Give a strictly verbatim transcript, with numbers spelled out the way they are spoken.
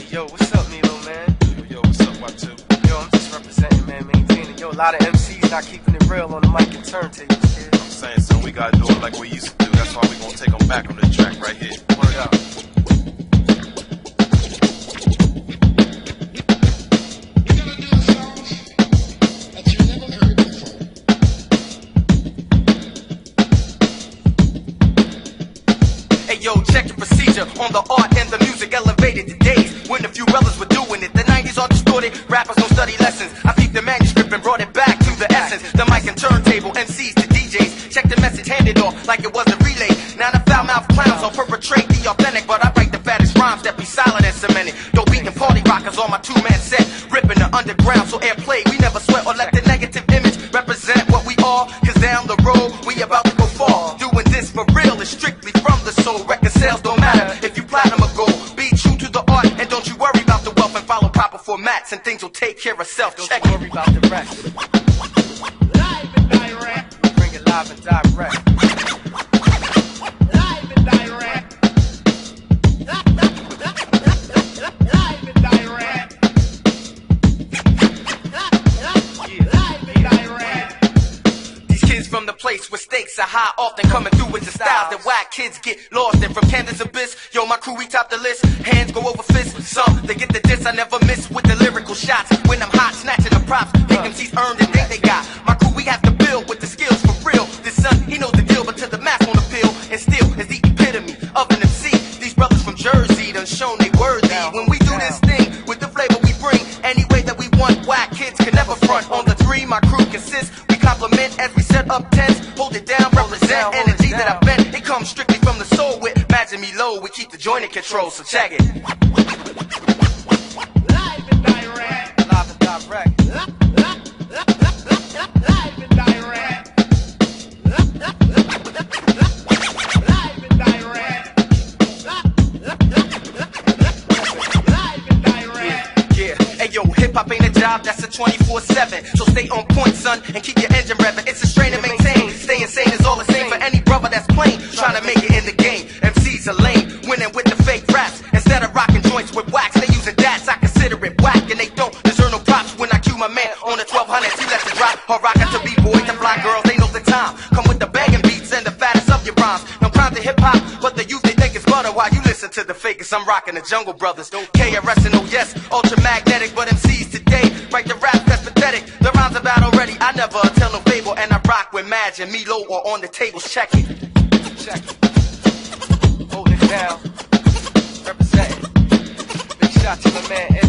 Yo, what's up, Milo, man? Yo, yo, what's up, what two? Yo, I'm just representing, man, maintaining. Yo, a lot of M Cs not keeping it real on the mic and turntables, kid. I'm saying, son, we gotta do it like we used to do. That's why we gonna take them back on the track right here. Word up. Hey yo, check the procedure on the art and the music elevated the days when a few brothers were doing it. The nineties are distorted, rappers don't study lessons. I peeped the manuscript and brought it back to the essence. The mic and turntable, M Cs to D Js. Check the message handed off like it was a relay. Now the foul mouth clowns will perpetrate the authentic, but I write the fattest rhymes that be solid and cemented. Dope beating party rockers on my two-man set, ripping the underground so airplay. We never sweat or let the negative image represent what we are. Cause down the road we about to go far. Doing this for real is strictly from the soul. Record sales don't matter if you platinum or gold. Be true to the art and don't you worry about the wealth, and follow proper formats and things will take care of self. Don't Check you worry about the rest. live and direct. We bring it live and direct. Live and direct. Live and direct. Live and direct. These kids from the place where stakes are high often coming through with the styles that whack kids get lost in. From Kansas Abyss, yo, my crew, we top the list. Hands go over fists. Some, they get the diss, I never miss with the lyrical shots. When I'm hot, snatching the props, make M Cs earn the thing they got. My crew, we have to build with the skills for real. This son, he knows the deal, but to the mass on appeal. And still, is the epitome of an M C. These brothers from Jersey done shown they worthy. When we do this thing with the flavor we bring, any way that we want, whack kids can never front. On the three, my crew consists. We compliment as we set up tents. Hold it down, represent energy that I bent. It comes strictly from the soul with Imagine Me Low. We keep the joint in control, so check it. Live and direct. Live and direct. Live and direct. Live and direct. Live and direct. Yeah, hey yo, hip hop ain't a job, that's a twenty-four seven. So stay on point, son, and keep your engine revving. It's a strain to maintain. Staying sane is all the same for any brother that's plain trying to make it in the game. M Cs are lame, winning with the fake raps. Instead of rocking joints with wax, they using dats. I consider it whack, and they don't deserve no props. When I cue my man on the twelve hundred, he lets it drop. Her rockin' to B-boys and fly girls, they know the time. Come with the banging beats and the fattest of your rhymes. No crime to hip-hop, but the youth they think it's butter. While you listen to the fakest, I'm rocking the Jungle Brothers. K R S and oh yes, ultra-magnetic. But M Cs today write the raps that's pathetic. The rhymes about already, I never tell no fable. And I rock with Madge and Milo or on the tables. Check it. Check it. Hold it down. Representing. Big shot to my man